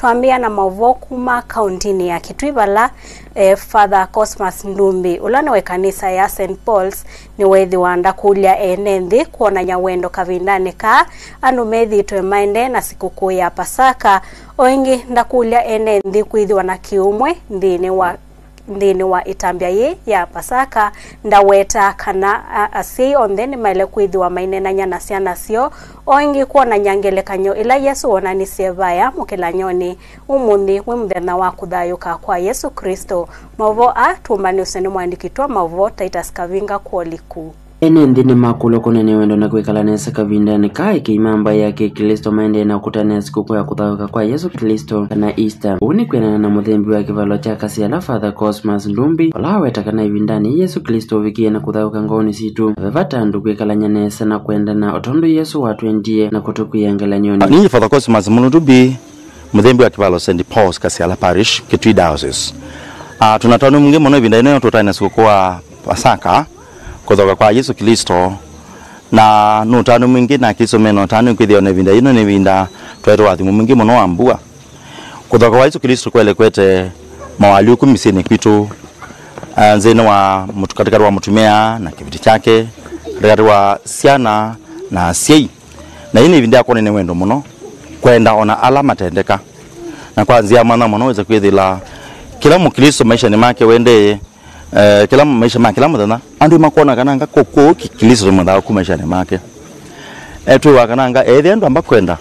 tuambia na mavo kuma kauntini ya Kitwibala. Father Cosmas Ndumbi ulane we kanisa ya St. Paul's ni wethi wanda kulia enendi kuona nyawendo kavindani ka anu methi tuemainde na sikukuu ya Pasaka oingi ndakulia enendi kwithiwa na kiumwe ndini wa itambia ye ya Pasaka ndaweta kana asi onde ni maile kwithiwa mainena nyana ciana cio oingi kuona nyangelekanyo ila Yesu onani sevaya mukilanyoni umuthi we muthenya wa kuthayuka kwa Yesu Kristo mavo tumani useni mwandikitwa mavo Titus Kavinga kuoliku ene ndini makuloko nene wendo na kwekala nesa kavindani kai kiimamba yake Kristo maende na kutana sikukuu ya kuthayuka kwa Yesu Kristo na Easter uni kwenana na muthembi wa kivalo cha Kasyala Father Cosmas Ndumbi olaweta kana ivindani Yesu Kristo wikie na kuthayuka ngoni situ vevatandu kwekala nyanesa na kwenda na otondo Yesu watu endie na kutukuyangela nyoni ni Father Cosmas Ndumbi muthembi wa kivalo St. Paul's Kasyala Parish Kitui Diocese. Tunatano mwingi mwana ivindani tutana sikukuu ya Pasaka kutoka kwa Yesu Kristo na nutano mwingi na Kristo meno tano kwithio ne vinda ino ne vinda tweto wathi mwingi muno ambua kutoka kwa Yesu Kristo kwele kwete mawali kumisini kwitu nzene wa mutukatikati wa mutumia na kiviti chake katikati wa siana na siei na ine vinda yako nene wendo muno kwenda ona alama tendeka na kwa nzia mwana muno weza kwithila kila mukristo maisha ni make wende kila maisha make kila mudana andu makona kananga koko kikiliso mudana ku maisha ni make etu wakananga endo ambakwenda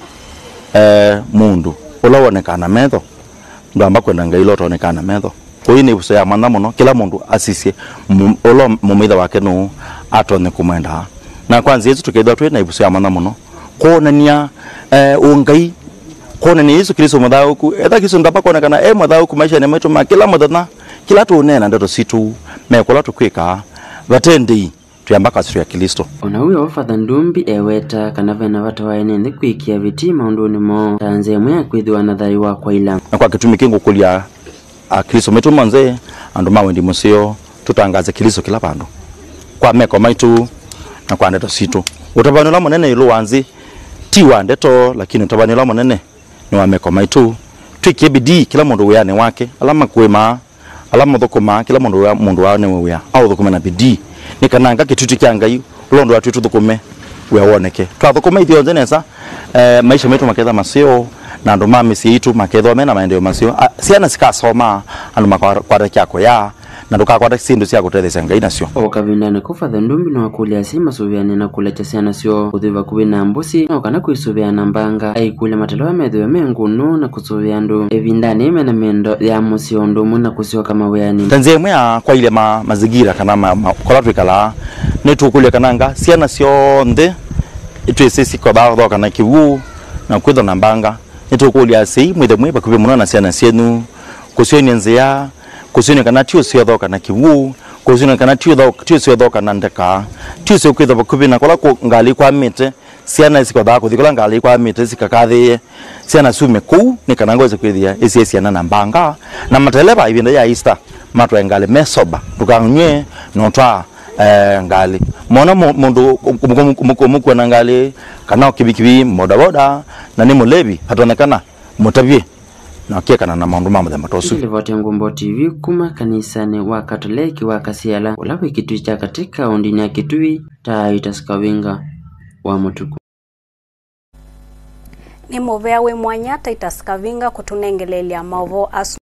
mundu ulawonekana metho ndo ambakwenda ngailo tonekana metho ko ini buso ya mwana muno kila mundu asisi ulo mumitha wake no atone kumenda na kwanza Yesu tukethwa twe na ibuso ya mwana muno konania ungai konania Yesu Kristo mudana ku etha kiso ndapakona kana mudana ku maisha ni meto ma kila mudana kila tunena ndoto situ mekola tukwika batendi tuyambaka situ ya Kristo ona huyo Father Ndumbi eweta kana vena watu waene ndi kwikia vitima ndoni mo tanze mwe kwithiwa na thai wa kwa ila na kwa kitumiki ngukulia Kristo metu manze andu mawe ndi musio tutangaze Kristo kila pandu kwa meko maitu na kwa ndeto situ utabanula monene ilu wanzi tiwa ndeto lakini utabanula monene ni wa meko maitu twikie bidii kila mundu weyane wake alama kwema alama thukuma kila mundu wane wewe au thukuma na bidii nikananga kitutu kya ngai londo atu thukume we woneke twa thukuma ithio nzenesa maisha metu maketha masio na ndo mami siitu maketho mena maendeleo masio siana sikasoma andu makwara kyako ya na ndukakwata sindu cia gutethesha ngai nacio okavindane ko Father Ndumbi no akulia sima suviane na kulecha ciana cio kuthiva kubina mbusi no kana kwisuviana mbanga aikule matelo ya metho mengunu na kusuvia ndu evindane mena mendo ya musio ndumu na kusio kama weani tanze mwe kwa ile mazigira kana kolatwikala netukulia kananga ciana cio nthe itwesisi kwa baadho kana kiwu na kwitho na mbanga netukulia sei mwithe mwe bakubi muno na ciana cienu kusio nzia kusini kana tio sio thoka na kiwu kusini kana tio sio thoka na ndeka tio sio kwitha bakubina kola ko ngali kwa mite siana sikotha kuthikola ngali kwa mite sikakathie siana sume ku ni kana ngoze kwithia isi siana na mbanga na mateleba ibinda ya Easter matwa ngali mesoba tukanywe no twa ngali mona mundu muko na ngali kana kibikibi bodaboda na ni mulebi hatonekana mutabie na kiekana na maundu mamwe matosu Livote Ngumbo TV kuma kanisani wa Katoliki wa Kasyala ulawe Kitui cha katika ondini ya Kitui Titus Kavinga wa mutuku ni movea we mwanya Titus Kavinga kutunengelelia mavo asu